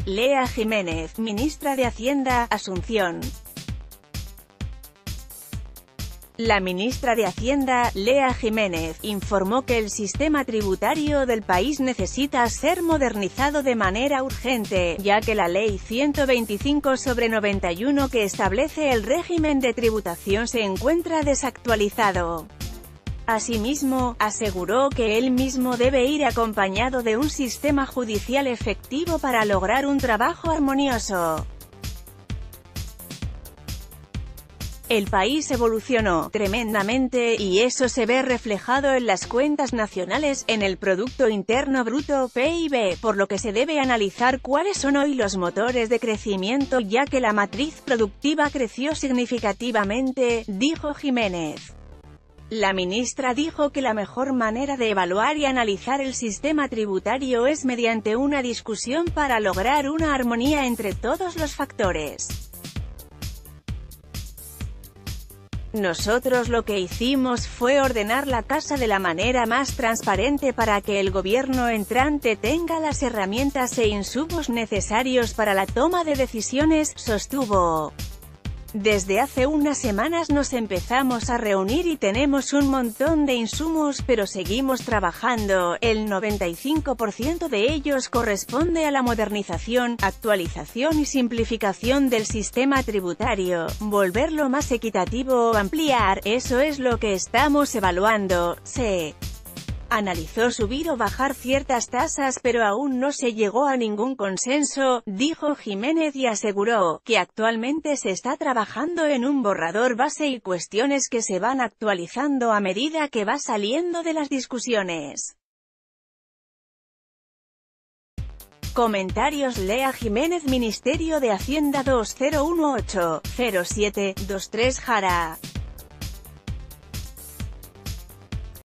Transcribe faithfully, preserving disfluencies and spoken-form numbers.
Lea Jiménez, ministra de Hacienda, Asunción. La ministra de Hacienda, Lea Jiménez, informó que el sistema tributario del país necesita ser modernizado de manera urgente, ya que la Ley ciento veinticinco sobre noventa y uno que establece el régimen de tributación se encuentra desactualizado. Asimismo, aseguró que él mismo debe ir acompañado de un sistema judicial efectivo para lograr un trabajo armonioso. El país evolucionó tremendamente, y eso se ve reflejado en las cuentas nacionales, en el Producto Interno Bruto, P I B, por lo que se debe analizar cuáles son hoy los motores de crecimiento, ya que la matriz productiva creció significativamente, dijo Jiménez. La ministra dijo que la mejor manera de evaluar y analizar el sistema tributario es mediante una discusión para lograr una armonía entre todos los factores. Nosotros lo que hicimos fue ordenar la casa de la manera más transparente para que el gobierno entrante tenga las herramientas e insumos necesarios para la toma de decisiones, sostuvo. Desde hace unas semanas nos empezamos a reunir y tenemos un montón de insumos, pero seguimos trabajando. El noventa y cinco por ciento de ellos corresponde a la modernización, actualización y simplificación del sistema tributario, volverlo más equitativo o ampliar. Eso es lo que estamos evaluando. Se analizó subir o bajar ciertas tasas, pero aún no se llegó a ningún consenso, dijo Jiménez, y aseguró que actualmente se está trabajando en un borrador base y cuestiones que se van actualizando a medida que va saliendo de las discusiones. Comentarios. Lea Jiménez, Ministerio de Hacienda dos cero uno ocho cero siete dos tres Jara.